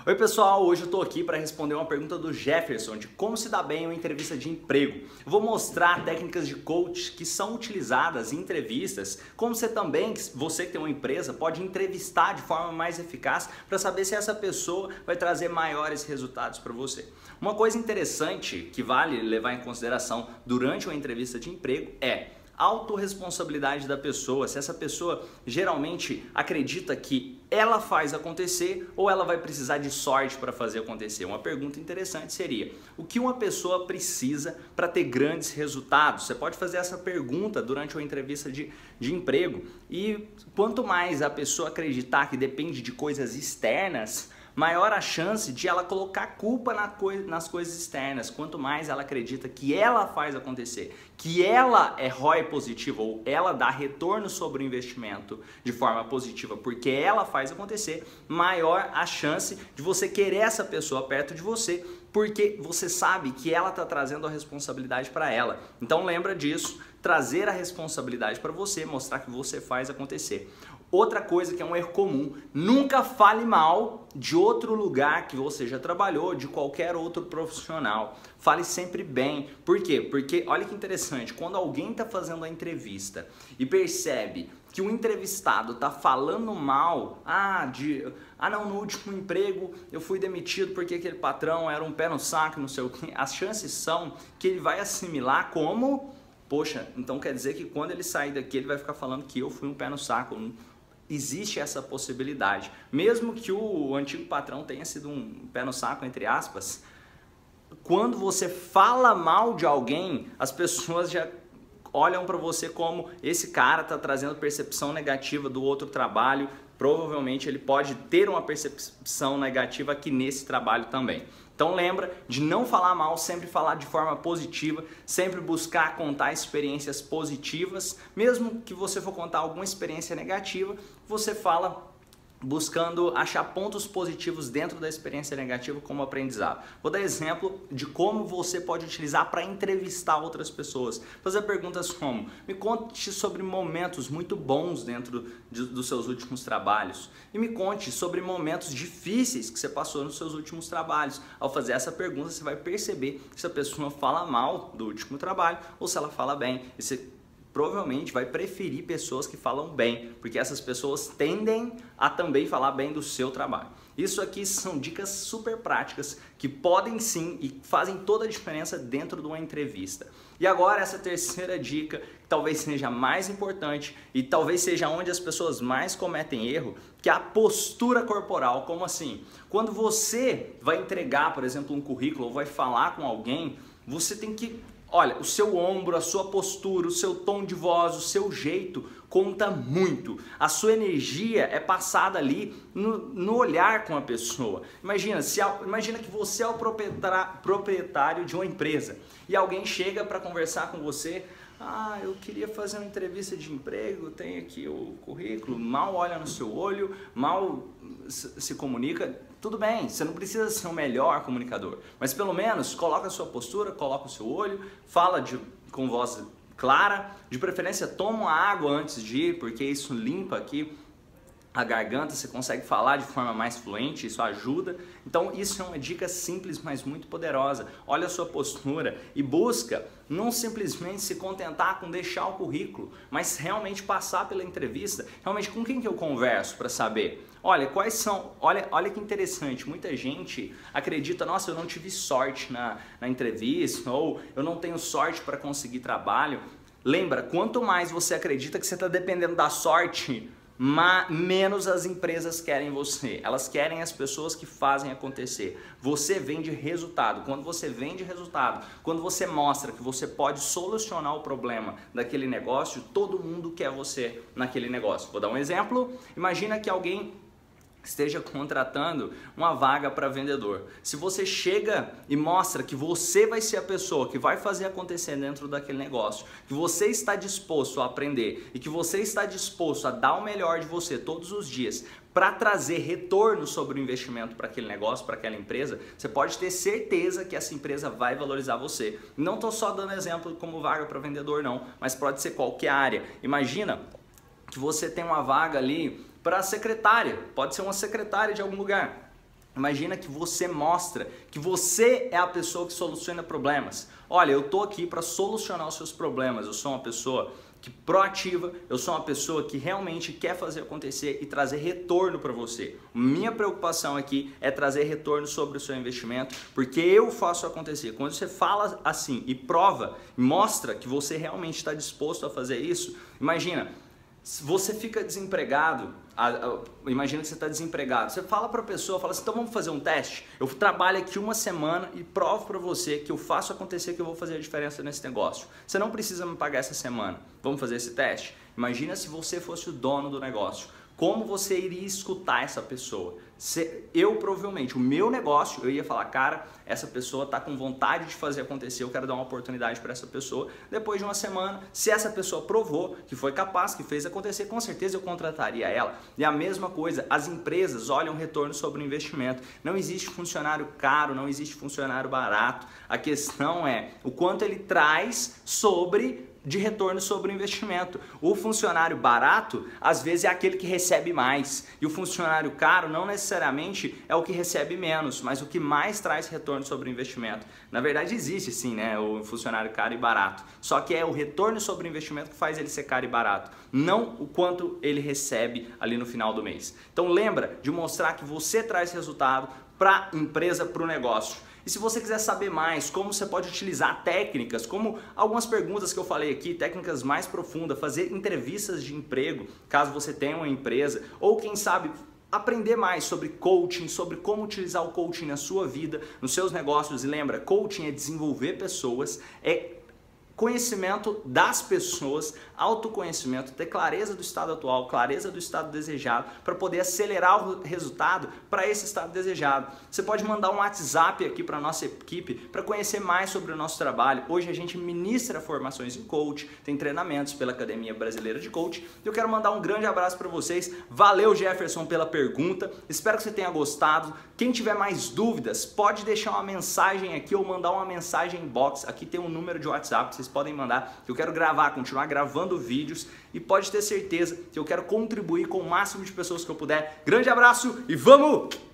Oi pessoal, hoje eu estou aqui para responder uma pergunta do Jefferson de como se dá bem em uma entrevista de emprego. Eu vou mostrar técnicas de coach que são utilizadas em entrevistas, como você também, você que tem uma empresa, pode entrevistar de forma mais eficaz para saber se essa pessoa vai trazer maiores resultados para você. Uma coisa interessante que vale levar em consideração durante uma entrevista de emprego é autorresponsabilidade da pessoa, se essa pessoa geralmente acredita que ela faz acontecer ou ela vai precisar de sorte para fazer acontecer. Uma pergunta interessante seria: o que uma pessoa precisa para ter grandes resultados? Você pode fazer essa pergunta durante uma entrevista de emprego, e quanto mais a pessoa acreditar que depende de coisas externas, maior a chance de ela colocar culpa nas coisas externas. Quanto mais ela acredita que ela faz acontecer, que ela é ROI positivo ou ela dá retorno sobre o investimento de forma positiva porque ela faz acontecer, maior a chance de você querer essa pessoa perto de você, porque você sabe que ela está trazendo a responsabilidade para ela. Então lembra disso, trazer a responsabilidade para você, mostrar que você faz acontecer. Outra coisa que é um erro comum: nunca fale mal de outro lugar que você já trabalhou, de qualquer outro profissional. Fale sempre bem. Por quê? Porque olha que interessante, quando alguém está fazendo a entrevista e percebe que o entrevistado está falando mal, não, no último emprego eu fui demitido porque aquele patrão era um pé no saco, não sei o quê, as chances são que ele vai assimilar como: poxa, então quer dizer que quando ele sair daqui ele vai ficar falando que eu fui um pé no saco. Existe essa possibilidade. Mesmo que o antigo patrão tenha sido um pé no saco, entre aspas, quando você fala mal de alguém, as pessoas já olham para você como: esse cara está trazendo percepção negativa do outro trabalho, provavelmente ele pode ter uma percepção negativa aqui nesse trabalho também. Então lembra de não falar mal, sempre falar de forma positiva, sempre buscar contar experiências positivas. Mesmo que você for contar alguma experiência negativa, você fala buscando achar pontos positivos dentro da experiência negativa como aprendizado. Vou dar exemplo de como você pode utilizar para entrevistar outras pessoas. Fazer perguntas como: me conte sobre momentos muito bons dentro dos seus últimos trabalhos. E me conte sobre momentos difíceis que você passou nos seus últimos trabalhos. Ao fazer essa pergunta, você vai perceber se a pessoa fala mal do último trabalho ou se ela fala bem. E você provavelmente vai preferir pessoas que falam bem, porque essas pessoas tendem a também falar bem do seu trabalho. Isso aqui são dicas super práticas que podem sim e fazem toda a diferença dentro de uma entrevista. E agora essa terceira dica, que talvez seja a mais importante e talvez seja onde as pessoas mais cometem erro, que é a postura corporal. Como assim? Quando você vai entregar, por exemplo, um currículo ou vai falar com alguém, você tem que... Olha, o seu ombro, a sua postura, o seu tom de voz, o seu jeito conta muito. A sua energia é passada ali no olhar com a pessoa. Imagina que você é o proprietário de uma empresa e alguém chega para conversar com você: eu queria fazer uma entrevista de emprego, tem aqui o currículo. Mal olha no seu olho, mal se comunica. Tudo bem, você não precisa ser o melhor comunicador, mas pelo menos coloca a sua postura, coloca o seu olho, fala com voz clara, de preferência toma uma água antes de ir, porque isso limpa aqui a garganta, você consegue falar de forma mais fluente, isso ajuda. Então isso é uma dica simples, mas muito poderosa. Olha a sua postura e busca não simplesmente se contentar com deixar o currículo, mas realmente passar pela entrevista. Realmente, com quem que eu converso para saber? Olha, quais são... Olha que interessante, muita gente acredita: nossa, eu não tive sorte na entrevista, ou eu não tenho sorte para conseguir trabalho. Lembra, quanto mais você acredita que você está dependendo da sorte, menos as empresas querem você. Elas querem as pessoas que fazem acontecer. Você vende resultado. Quando você vende resultado, quando você mostra que você pode solucionar o problema daquele negócio, todo mundo quer você naquele negócio. Vou dar um exemplo. Imagina que alguém esteja contratando uma vaga para vendedor. Se você chega e mostra que você vai ser a pessoa que vai fazer acontecer dentro daquele negócio, que você está disposto a aprender e que você está disposto a dar o melhor de você todos os dias para trazer retorno sobre o investimento para aquele negócio, para aquela empresa, você pode ter certeza que essa empresa vai valorizar você. Não estou só dando exemplo como vaga para vendedor não, mas pode ser qualquer área. Imagina que você tem uma vaga ali para secretária, pode ser uma secretária de algum lugar. Imagina que você mostra que você é a pessoa que soluciona problemas. Olha, eu tô aqui para solucionar os seus problemas. Eu sou uma pessoa proativa, eu sou uma pessoa que realmente quer fazer acontecer e trazer retorno para você. Minha preocupação aqui é trazer retorno sobre o seu investimento, porque eu faço acontecer. Quando você fala assim e prova, mostra que você realmente está disposto a fazer isso, imagina, você fica desempregado, imagina que você está desempregado, você fala para a pessoa, fala assim, então vamos fazer um teste, eu trabalho aqui uma semana e provo para você que eu faço acontecer, que eu vou fazer a diferença nesse negócio. Você não precisa me pagar essa semana, vamos fazer esse teste? Imagina se você fosse o dono do negócio. Como você iria escutar essa pessoa? Eu provavelmente, o meu negócio, eu ia falar, cara, essa pessoa está com vontade de fazer acontecer, eu quero dar uma oportunidade para essa pessoa. Depois de uma semana, se essa pessoa provou que foi capaz, que fez acontecer, com certeza eu contrataria ela. E a mesma coisa, as empresas olham retorno sobre o investimento. Não existe funcionário caro, não existe funcionário barato. A questão é o quanto ele traz de retorno sobre o investimento. O funcionário barato, às vezes, é aquele que recebe mais. E o funcionário caro não necessariamente é o que recebe menos, mas o que mais traz retorno sobre o investimento. Na verdade, existe sim, né, o funcionário caro e barato. Só que é o retorno sobre o investimento que faz ele ser caro e barato, não o quanto ele recebe ali no final do mês. Então lembra de mostrar que você traz resultado para a empresa, para o negócio. E se você quiser saber mais como você pode utilizar técnicas, como algumas perguntas que eu falei aqui, técnicas mais profundas, fazer entrevistas de emprego, caso você tenha uma empresa, ou quem sabe aprender mais sobre coaching, sobre como utilizar o coaching na sua vida, nos seus negócios. E lembra, coaching é desenvolver pessoas, é conhecimento das pessoas, autoconhecimento, ter clareza do estado atual, clareza do estado desejado, para poder acelerar o resultado para esse estado desejado. Você pode mandar um WhatsApp aqui para a nossa equipe para conhecer mais sobre o nosso trabalho. Hoje a gente ministra formações em coach, tem treinamentos pela Academia Brasileira de Coach. Eu quero mandar um grande abraço para vocês. Valeu, Jefferson, pela pergunta. Espero que você tenha gostado. Quem tiver mais dúvidas, pode deixar uma mensagem aqui ou mandar uma mensagem inbox. Aqui tem um número de WhatsApp, vocês podem mandar, que eu quero continuar gravando vídeos, e pode ter certeza que eu quero contribuir com o máximo de pessoas que eu puder. Grande abraço e vamos!